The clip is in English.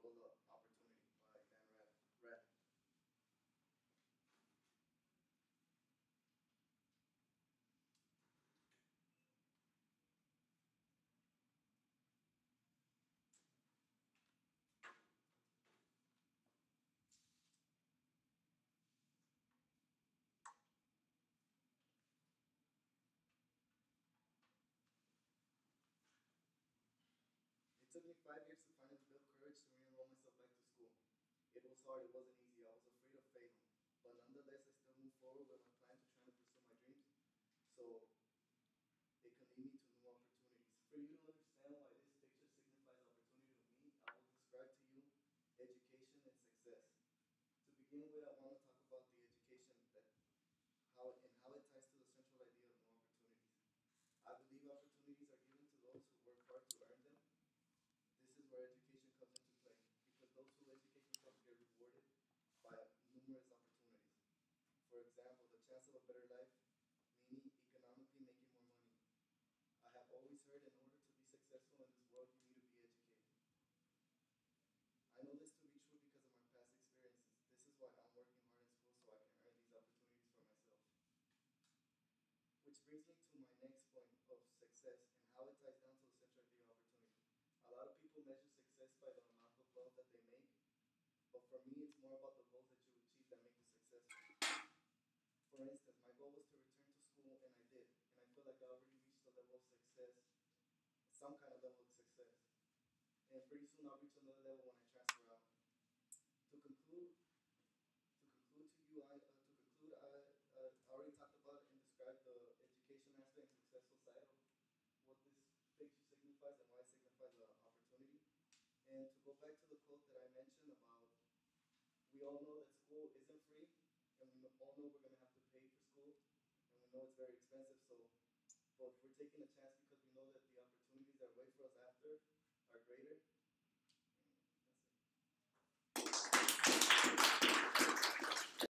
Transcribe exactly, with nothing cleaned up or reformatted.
Double the Opportunity by Dan Rath- Rather. It took me five years to finally build courage to re-enroll myself back to school. It was hard, it wasn't easy, I was afraid of failing. But nonetheless, I still moved forward with my plan to try to pursue my dreams so it can lead me to new opportunities. For you to understand why this picture signifies opportunity to me, I will describe to you education and success. To begin with, I want to talk about the education that how and how it ties to the central idea of new opportunities. I believe opportunities are given to those who work hard to earn them. This is where education comes into play because those who educate themselves get rewarded by numerous opportunities. For example, the chance of a better life, meaning economically making more money. I have always heard in order to be successful in this world, you need to be educated. I know this to be true because of my past experiences. This is why I'm working hard in school so I can earn these opportunities for myself. Which brings me to my next point of success and how it ties down to the central idea of opportunity. A lot of people measure success by the amount of loans that they make, but for me, it's more about the goals that you achieve that make you successful. For instance, my goal was to return to school, and I did. And I feel like I already reached a level of success, some kind of level of success. And pretty soon I'll reach another level when I transfer out. To conclude, to conclude to you, I, uh, to conclude, I, uh, I already talked about and described the education aspect and successful side of what this picture signifies and why it signifies the opportunity. And to go back to the quote that I mentioned about, we all know that school isn't free, and we all know we're going to have to pay for school, and we know it's very expensive. So, but we're taking a chance because we know that the opportunities that wait for us after are greater.